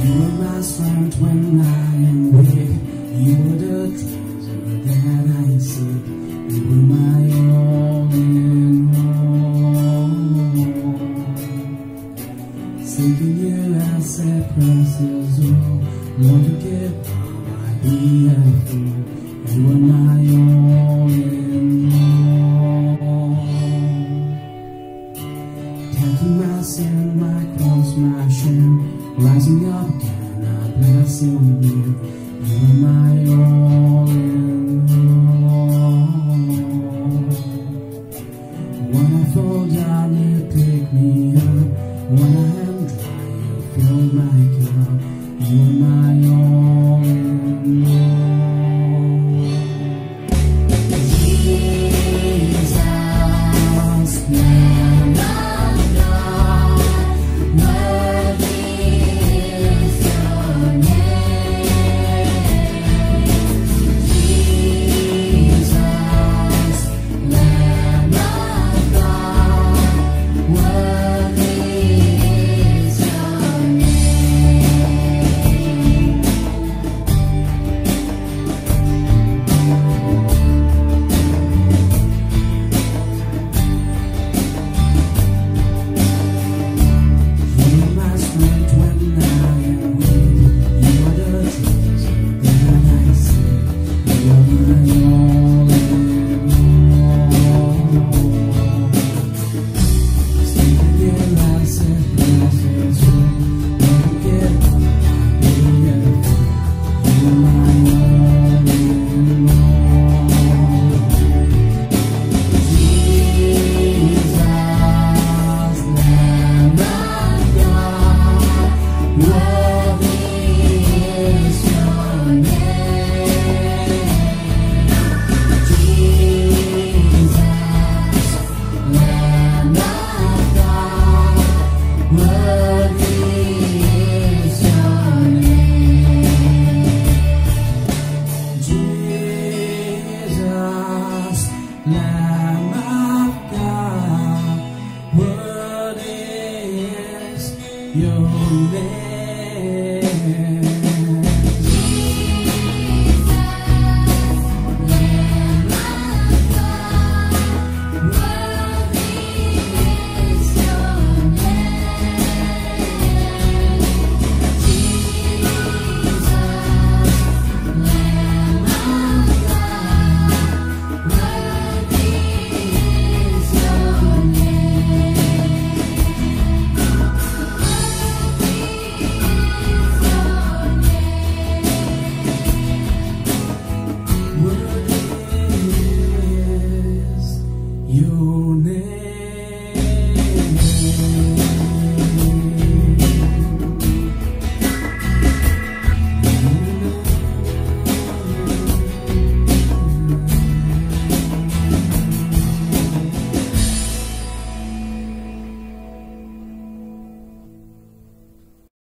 are my strength when I am weak. You are the treasure that I seek. You are my all in all. Seeking you as a precious jewel. Lord, to give all I be a fool. You are my all in all. Taking my sin, my cross, my shame. Rising up again, I bless you new. You are my all in all. When I fall down, you pick me up. When I am dry, you fill my cup. You are my all in all. Jesus, Lamb of God, worthy is your name. Jesus, Lamb of God, worthy is your name. You are my strength when I am weak. You are the treasure that I seek. You are my all in all. Seeking you as a precious jewel. Lord, to give all I be a fool. You are my all in all. Jesus, Lamb of God, worthy is your name. Jesus, Lamb of God, worthy is your name. Jesus, Lamb of God, worthy is your name.